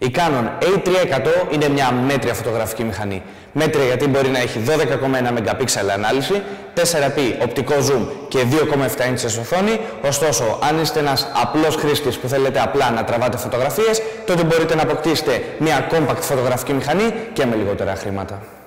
Η Canon A3100 είναι μια μέτρια φωτογραφική μηχανή. Μέτρια γιατί μπορεί να έχει 12,1 MP ανάλυση, 4x οπτικό zoom και 2,7 ίντσες οθόνη. Ωστόσο, αν είστε ένας απλός χρήστης που θέλετε απλά να τραβάτε φωτογραφίες, τότε μπορείτε να αποκτήσετε μια compact φωτογραφική μηχανή και με λιγότερα χρήματα.